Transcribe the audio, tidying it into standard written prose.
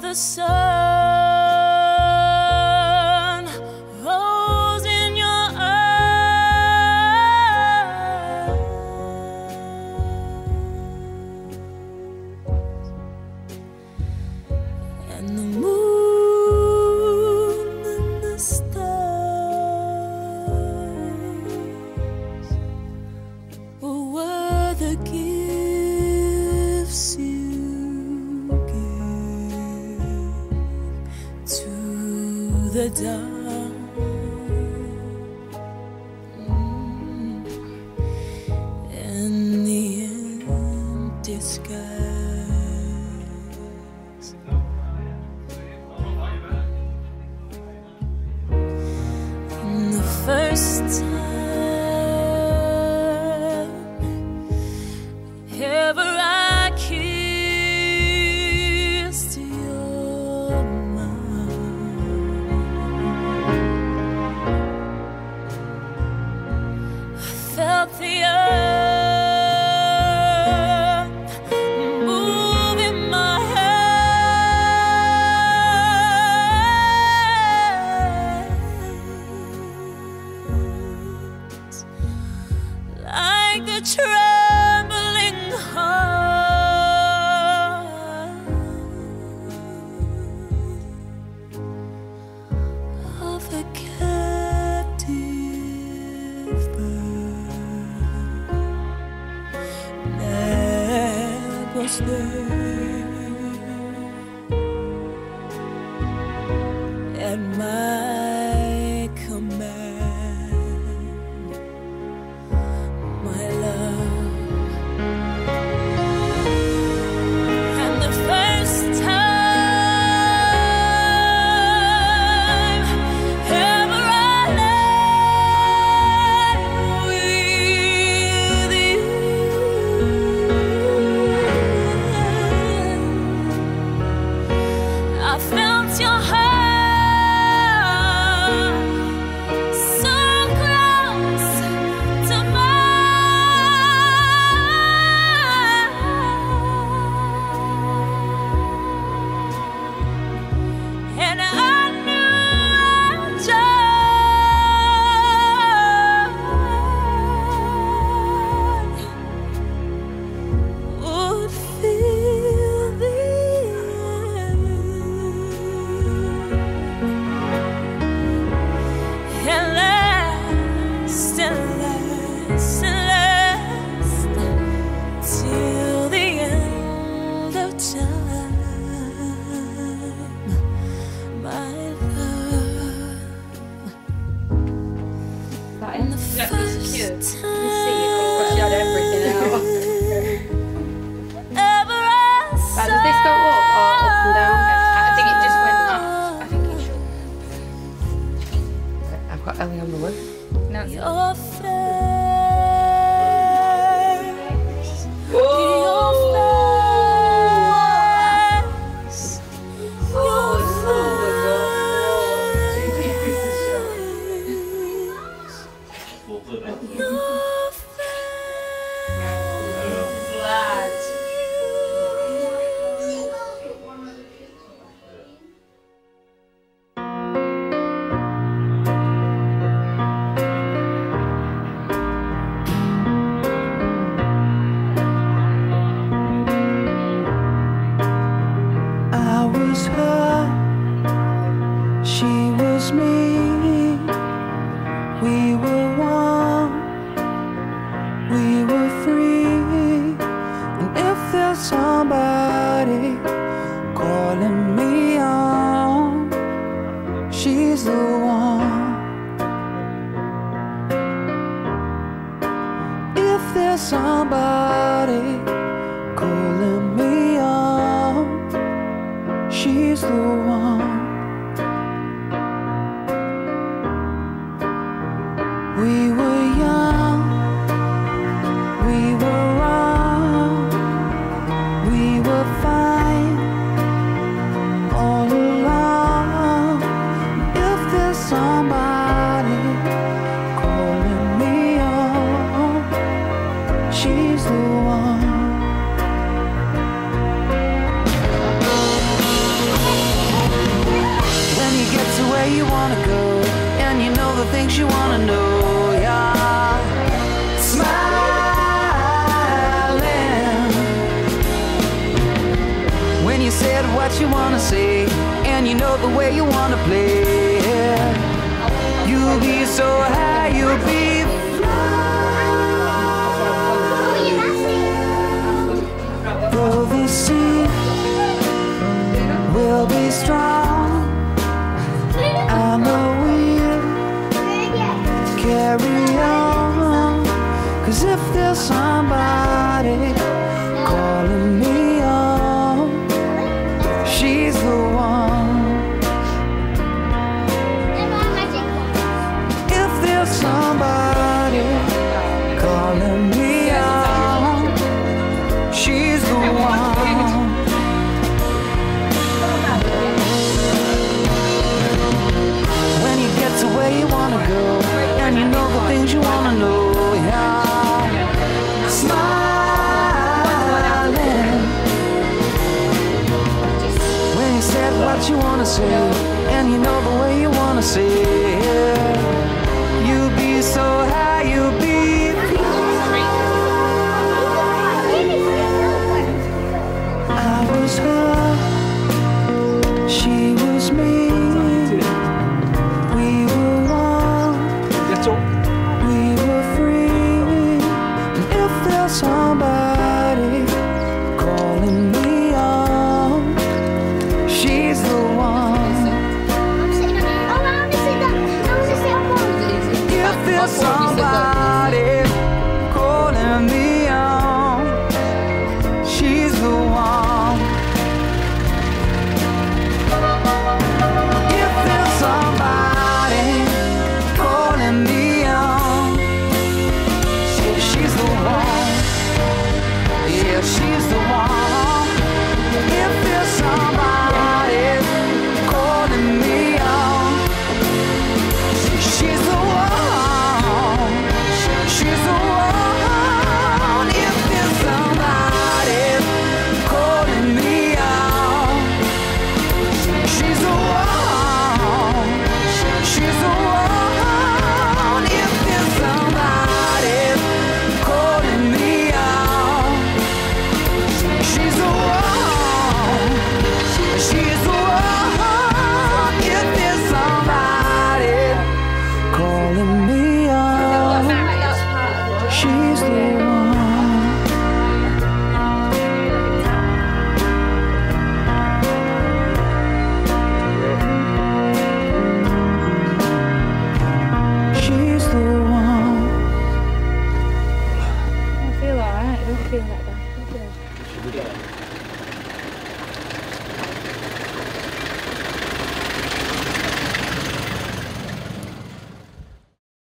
the sun rose in your eyes, and the moon and the stars were the gifts you the dark, and the empty skies. And the first time ever I kissed your felt the earth move in my hands, like the trembling heart of a captive bird. Was there at my command, my love, and the first time ever I lay with you, I felt your heart so close to mine, and I knew I would feel the and last and last and last till the end of time, my love. And the first Shut everything out. ever I saw. Does this go up or up and down? I think it just went up. I think it should. I've got Ellie on the wood. No, it's not. Your face, your face, your somebody calling me on. She's the one. We were young, we were wrong, we were fine all along. If there's somebody calling me on, she's the one. you wanna say, and you know the way you wanna play. You'll be so high, you'll be fly. Though the sea will be strong, I know we'll carry on. 'Cause if there's somebody calling me on, she's the one. If there's somebody calling me on, she's the one. When you get to where you wanna go, and you know the things you wanna know, yeah. Smiling when you said what you wanna say, and you know the way you wanna say it. You'll be so high, you'll be I was her, she was me. We were one, we were free. And if there's somebody